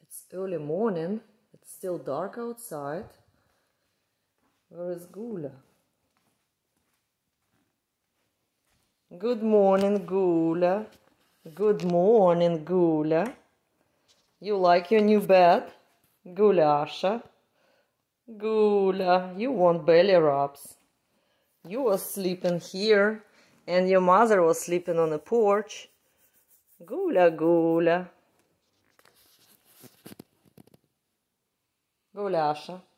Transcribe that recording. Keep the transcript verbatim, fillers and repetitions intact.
It's early morning. It's still dark outside. Where is Gula? Good morning, Gula. Good morning, Gula. You like your new bed? Gulasha. Gula, you want belly rubs. You were sleeping here, and your mother was sleeping on the porch. Gula, Gula. Gulasha.